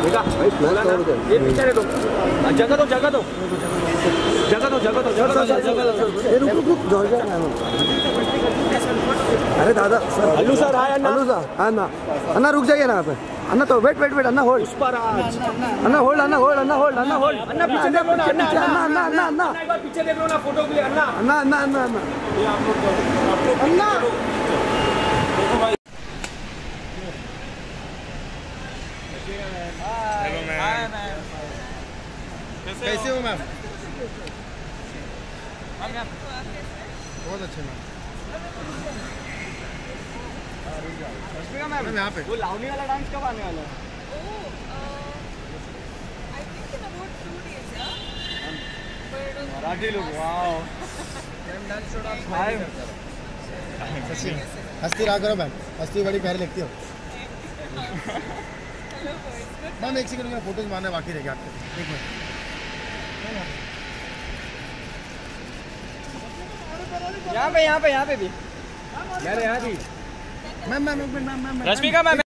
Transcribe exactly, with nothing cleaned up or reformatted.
देखा भाई बोला ना ये पीछे दो जगह दो जगह दो जगह दो जगह दो जगह दो जगह दो ए रुक रुक रुक जोर जा अरे दादा अल्लू सर हाय अन्ना अल्लू सर अन्ना अन्ना रुक जाइए ना यहाँ पे अन्ना तो wait wait wait Anna hold Pushparaj Anna hold Anna hold Anna hold Anna hold Anna पीछे देख लो ना अन्ना अन्ना अन्ना अन्ना अन्ना एक बार पीछे देख लो ना फोटो के लिए अन्ना अन्ना अन्ना अन्ना अन्ना ये आप लोग अन्ना देखो भाई हेलो मैम कैसे हो मैम? बहुत अच्छे मैम। मैम यहाँ पे वो लावनी वाला डांस कब आने वाला है? मराठी लोग वाओ हस्ती रहा करो मैम, हस्ती बड़ी प्यारी लगती हो मैम। एक सेकंड में फोटोज मारने बाकी रह गया आपके, एक मिनट। यहाँ पे यहाँ पे यहाँ पे भी यार यहाँ भी मैम मैम एक minute ma'am ma'am Rashmika ma'am